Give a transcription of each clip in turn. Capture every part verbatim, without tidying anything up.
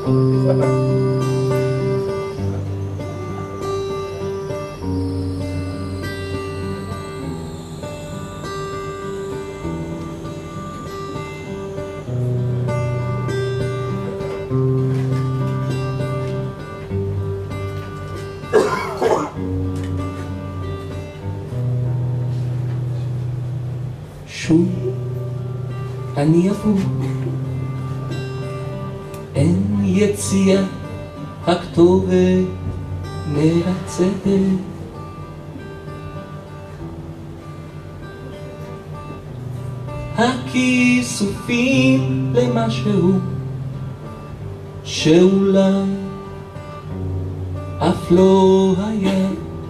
שוב אני אבוא, אין יציאה, הכתובת מרצדת. הכיסופים למשהו שאולי אף לא היה.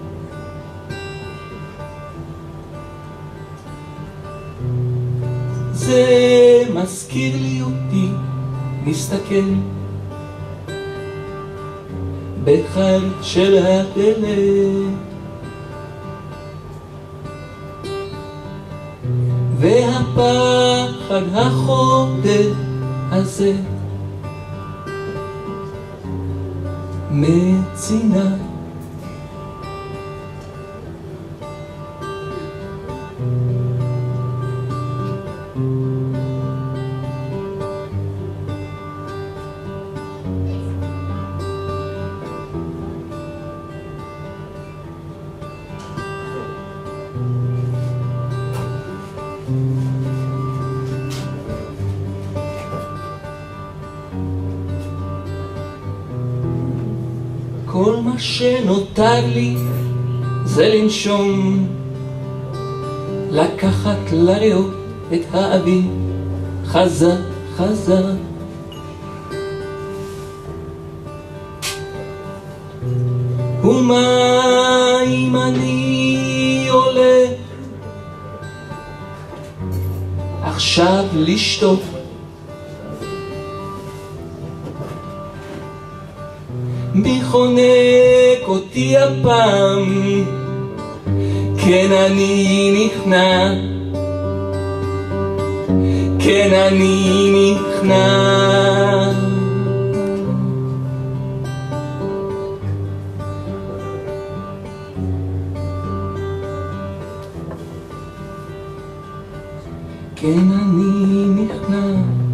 זה מזכיר לי אותי מסתכל בחלק של הדלת, והפחד החודר הזה מצינה. כל מה שנותר לי זה לנשום, לקחת לריאות את האוויר חזק חזק. ומה אם אני הולך עכשיו לשתות? מי חונק אותי הפעם? כן אני נכנע, כן אני נכנע. כן אני נכנע.